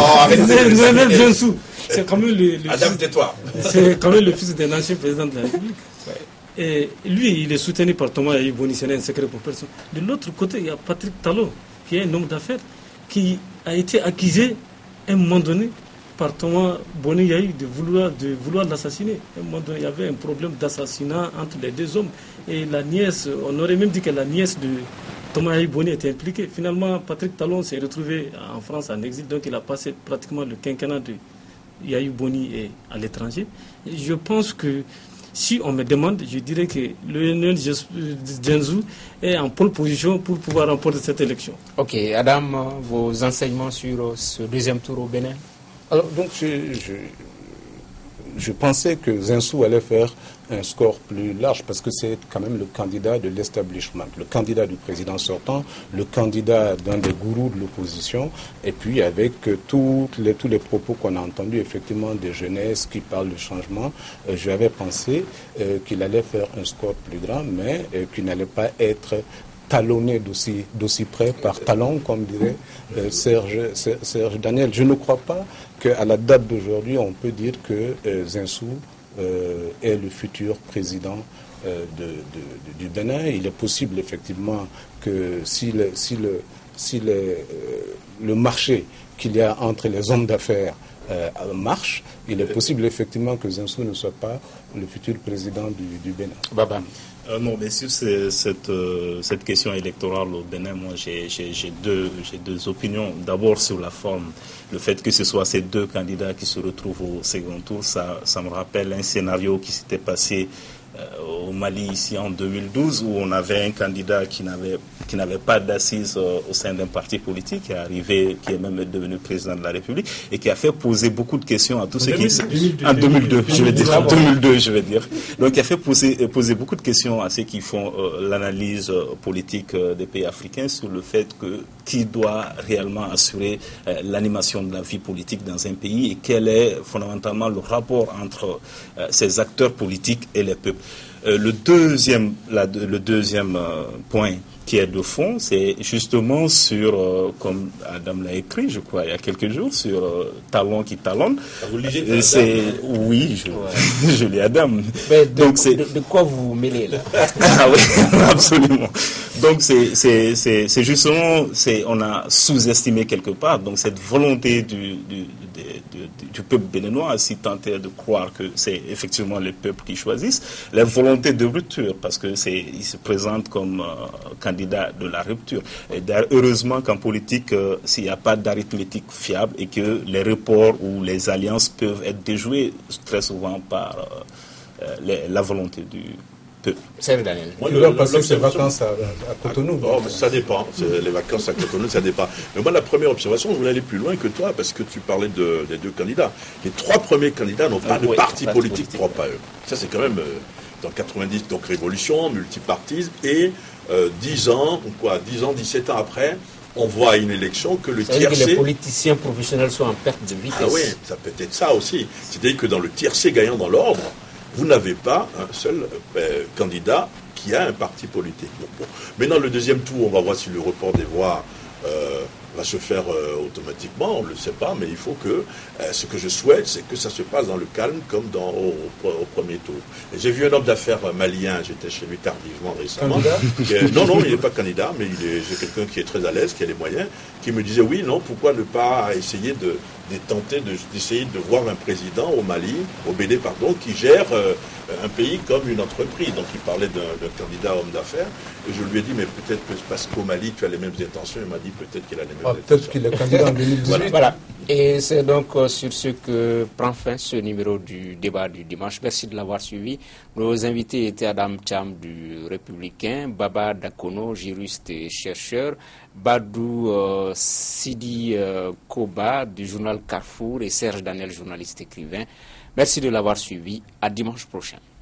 Lionel Zinsou, c'est quand même le, le Adam, tais-toi. C'est quand même le fils d'un ancien président de la République. Ouais. Et lui, il est soutenu par Thomas Yahi Boni, c'est un secret pour personne. De l'autre côté, il y a Patrick Talon, qui est un homme d'affaires, qui a été accusé à un moment donné par Thomas Boni Yahi de vouloir, de vouloir l'assassiner. À un moment donné, il y avait un problème d'assassinat entre les deux hommes. Et la nièce, on aurait même dit que la nièce de Thomas Yahi Boni était impliquée. Finalement, Patrick Talon s'est retrouvé en France en exil, donc il a passé pratiquement le quinquennat de Yahi Boni à l'étranger. Et je pense que si on me demande, je dirais que Lionel Zinsou est en pole position pour pouvoir remporter cette élection. Ok, Adam, vos enseignements sur ce deuxième tour au Bénin? Alors, donc, je, je, je pensais que Zinsou allait faire un score plus large parce que c'est quand même le candidat de l'establishment, le candidat du président sortant, le candidat d'un des gourous de l'opposition, et puis avec euh, toutes les, tous les propos qu'on a entendus, effectivement, des jeunesses qui parlent de changement, euh, j'avais pensé euh, qu'il allait faire un score plus grand, mais euh, qu'il n'allait pas être talonné d'aussi, d'aussi près, par talent, comme dirait euh, Serge, Serge Daniel. Je ne crois pas qu'à la date d'aujourd'hui, on peut dire que euh, Zinsou euh, est le futur président euh, de, de, de, du Bénin. Il est possible, effectivement, que si le, si le, si le, euh, le marché qu'il y a entre les hommes d'affaires euh, marche, il est possible, effectivement, que Zinsou ne soit pas le futur président du, du Bénin. Baba. Euh, non, mais sur ces, cette, euh, cette question électorale au Bénin, moi j'ai, j'ai, j'ai, deux, j'ai deux opinions. D'abord sur la forme, le fait que ce soit ces deux candidats qui se retrouvent au second tour, ça, ça me rappelle un scénario qui s'était passé euh, au Mali ici en deux mille douze, où on avait un candidat qui n'avait, qui n'avait pas d'assises euh, au sein d'un parti politique, qui est arrivé, qui est même devenu président de la République, et qui a fait poser beaucoup de questions à tous ceux qui... En deux mille deux, je vais dire. En deux mille deux, je vais dire. Donc, il a fait poser, poser beaucoup de questions à ceux qui font euh, l'analyse euh, politique euh, des pays africains sur le fait que qui doit réellement assurer euh, l'animation de la vie politique dans un pays et quel est fondamentalement le rapport entre euh, ces acteurs politiques et les peuples. Euh, le deuxième, la, le deuxième euh, point qui est de fond, c'est justement sur, euh, comme Adam l'a écrit, je crois, il y a quelques jours, sur euh, Talon qui talonne. Ah, vous lisez euh, c'est, oui, je, ouais. je lis Adam. Mais de, Donc c'est... De, de quoi vous vous mêlez là? Ah oui, absolument. Donc c'est, c'est, c'est, c'est justement, c'est, on a sous-estimé quelque part donc cette volonté du, du, du, du, du peuple béninois, si tant est de croire que c'est effectivement les peuples qui choisissent, la volonté de rupture, parce que c'est, il se présente comme euh, candidat de la rupture. Et heureusement qu'en politique, euh, s'il n'y a pas d'arithmétique fiable et que les reports ou les alliances peuvent être déjouées très souvent par euh, les, la volonté du C'est Daniel. Moi, tu vas passer ses vacances à, à Cotonou. Oh, mais ça dépend. C'est, les vacances à Cotonou, ça dépend. Mais moi, la première observation, je voulais aller plus loin que toi, parce que tu parlais de, des deux candidats. Les trois premiers candidats n'ont pas ah, de oui, parti politique, politique propre à eux. Ça, c'est quand même euh, dans quatre-vingt-dix, donc révolution, multipartisme, et euh, dix ans, ou quoi, dix ans, dix-sept ans après, on voit à une élection que le ça tiercé... que les politiciens professionnels sont en perte de vitesse. Ah oui, ça peut être ça aussi. C'est-à-dire que dans le tiercé gagnant dans l'ordre, vous n'avez pas un seul euh, candidat qui a un parti politique. Bon, bon. Maintenant, le deuxième tour, on va voir si le report des voix euh, va se faire euh, automatiquement, on ne le sait pas, mais il faut que, euh, ce que je souhaite, c'est que ça se passe dans le calme comme dans, au, au, au premier tour. Et j'ai vu un homme d'affaires malien, j'étais chez lui tardivement récemment. Est, non, non, il n'est pas candidat, mais il est, c'est quelqu'un qui est très à l'aise, qui a les moyens, qui me disait, oui, non, pourquoi ne pas essayer de, de tenter de, d'essayer de voir un président au Mali, au Bénin, pardon, qui gère euh, un pays comme une entreprise. Donc il parlait d'un, d'un candidat homme d'affaires, et je lui ai dit, mais peut-être que parce qu'au Mali, tu as les mêmes intentions. Il m'a dit, peut-être qu'il a les mêmes ah, intentions. Peut-être qu'il est candidat en deux mille dix-huit. Voilà. Voilà. Et c'est donc euh, sur ce que prend fin ce numéro du débat du dimanche. Merci de l'avoir suivi. Nos invités étaient Adam Cham du Républicain, Baba Dakono, juriste et chercheur, Badou euh, Sidi euh, Koba du journal Carrefour et Serge Daniel, journaliste écrivain. Merci de l'avoir suivi. À dimanche prochain.